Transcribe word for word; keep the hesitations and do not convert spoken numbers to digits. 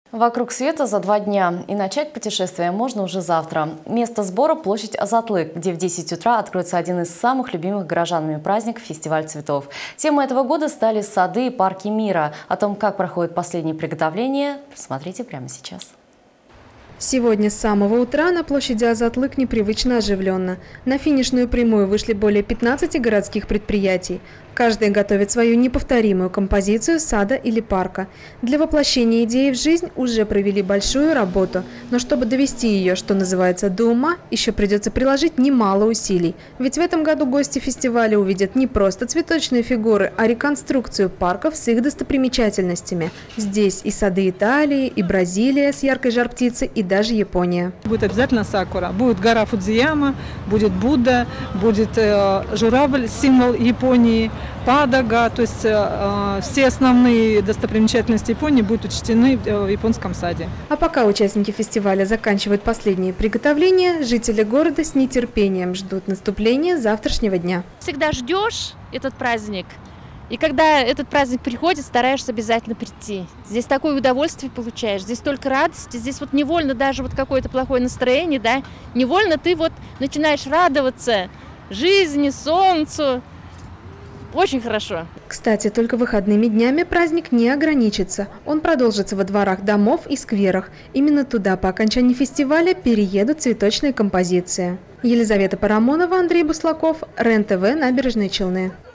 Вокруг света за два дня. И начать путешествие можно уже завтра. Место сбора – площадь Азатлык, где в десять утра откроется один из самых любимых горожанами праздников – фестиваль цветов. Темой этого года стали сады и парки мира. О том, как проходят последние приготовления, смотрите прямо сейчас. Сегодня с самого утра на площади Азатлык непривычно оживленно. На финишную прямую вышли более пятнадцати городских предприятий. Каждый готовит свою неповторимую композицию сада или парка. Для воплощения идеи в жизнь уже провели большую работу, но чтобы довести ее, что называется, до ума, еще придется приложить немало усилий. Ведь в этом году гости фестиваля увидят не просто цветочные фигуры, а реконструкцию парков с их достопримечательностями. Здесь и сады Италии, и Бразилия с яркой жар-птицей, и даже Япония. Будет обязательно сакура, будет гора Фудзияма, будет Будда, будет э, журавль, символ Японии, Падага, то есть э, все основные достопримечательности Японии будут учтены в японском саде. А пока участники фестиваля заканчивают последние приготовления, жители города с нетерпением ждут наступления завтрашнего дня. Всегда ждешь этот праздник, и когда этот праздник приходит, стараешься обязательно прийти. Здесь такое удовольствие получаешь, здесь столько радости, здесь вот невольно даже вот какое-то плохое настроение, да, невольно ты вот начинаешь радоваться жизни, солнцу. Очень хорошо. Кстати, только выходными днями праздник не ограничится. Он продолжится во дворах домов и скверах. Именно туда по окончании фестиваля переедут цветочные композиции. Елизавета Парамонова, Андрей Буслаков, РЕН-ТВ, Набережные Челны.